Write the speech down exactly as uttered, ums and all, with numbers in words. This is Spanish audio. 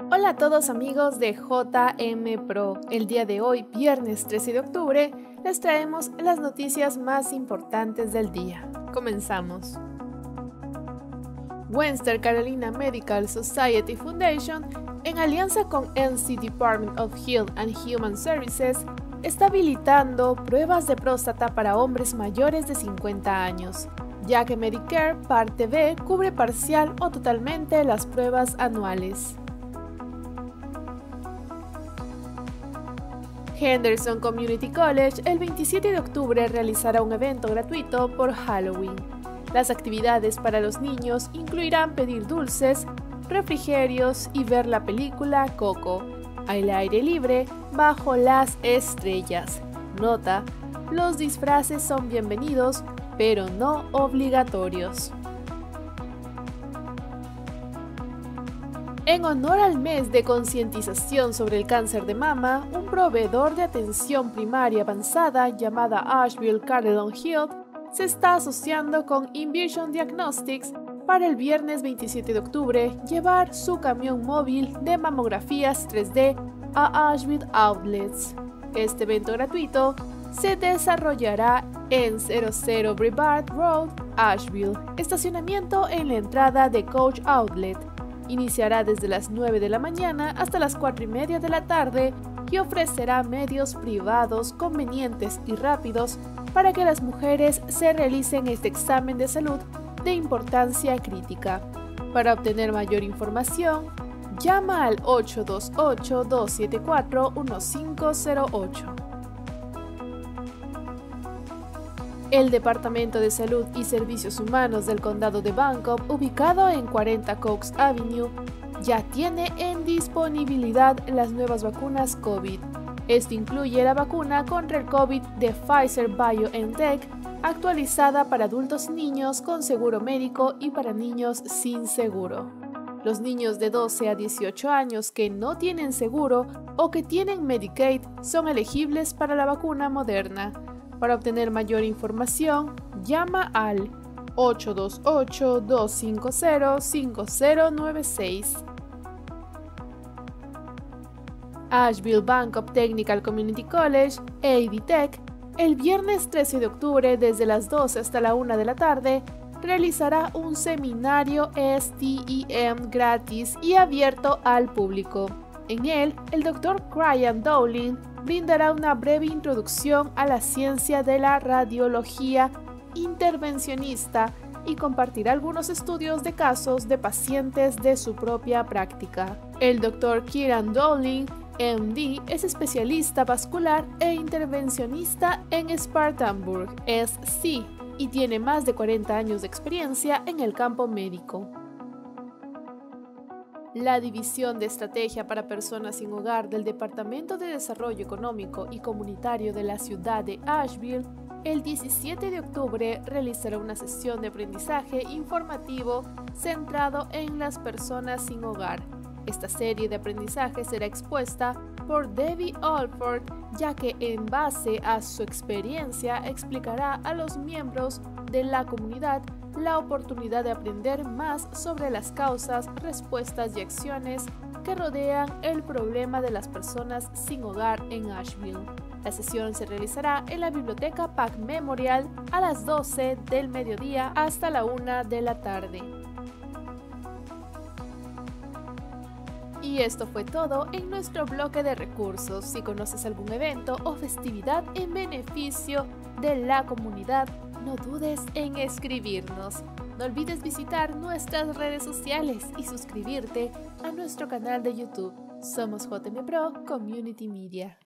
Hola a todos amigos de J M Pro. El día de hoy, viernes trece de octubre, les traemos las noticias más importantes del día. Comenzamos. Western Carolina Medical Society Foundation, en alianza con N C Department of Health and Human Services, está habilitando pruebas de próstata para hombres mayores de cincuenta años, ya que Medicare Parte B cubre parcial o totalmente las pruebas anuales. Henderson Community College el veintisiete de octubre realizará un evento gratuito por Halloween. Las actividades para los niños incluirán pedir dulces, refrigerios y ver la película Coco, al aire libre, bajo las estrellas. Nota: los disfraces son bienvenidos, pero no obligatorios. En honor al mes de concientización sobre el cáncer de mama, un proveedor de atención primaria avanzada llamada Asheville Carleton Health se está asociando con Invision Diagnostics para el viernes veintisiete de octubre llevar su camión móvil de mamografías tres D a Asheville Outlets. Este evento gratuito se desarrollará en cero cero Brevard Road, Asheville, estacionamiento en la entrada de Coach Outlet. Iniciará desde las nueve de la mañana hasta las cuatro y media de la tarde y ofrecerá medios privados convenientes y rápidos para que las mujeres se realicen este examen de salud de importancia crítica. Para obtener mayor información, llama al ocho dos ocho, dos siete cuatro, uno cinco cero ocho. El Departamento de Salud y Servicios Humanos del Condado de Bancroft, ubicado en cuarenta Cox Avenue, ya tiene en disponibilidad las nuevas vacunas COVID. Esto incluye la vacuna contra el COVID de Pfizer BioNTech, actualizada para adultos y niños con seguro médico y para niños sin seguro. Los niños de doce a dieciocho años que no tienen seguro o que tienen Medicaid son elegibles para la vacuna Moderna. Para obtener mayor información, llama al ocho dos ocho, dos cinco cero, cinco cero nueve seis. Asheville Bancroft Technical Community College, A D Tech, el viernes trece de octubre desde las doce hasta la una de la tarde, realizará un seminario S T E M gratis y abierto al público. En él, el doctor Ryan Dowling brindará una breve introducción a la ciencia de la radiología intervencionista y compartirá algunos estudios de casos de pacientes de su propia práctica. El doctor Kieran Dowling, M D, es especialista vascular e intervencionista en Spartanburg, S C, y tiene más de cuarenta años de experiencia en el campo médico. La División de Estrategia para Personas sin Hogar del Departamento de Desarrollo Económico y Comunitario de la ciudad de Asheville, el diecisiete de octubre realizará una sesión de aprendizaje informativo centrado en las personas sin hogar. Esta serie de aprendizaje será expuesta por Debbie Alford, ya que en base a su experiencia explicará a los miembros de la comunidad la oportunidad de aprender más sobre las causas, respuestas y acciones que rodean el problema de las personas sin hogar en Asheville. La sesión se realizará en la biblioteca Pack Memorial a las doce del mediodía hasta la una de la tarde. Y esto fue todo en nuestro bloque de recursos. Si conoces algún evento o festividad en beneficio de la comunidad, no dudes en escribirnos. No olvides visitar nuestras redes sociales y suscribirte a nuestro canal de YouTube. Somos J M Pro Community Media.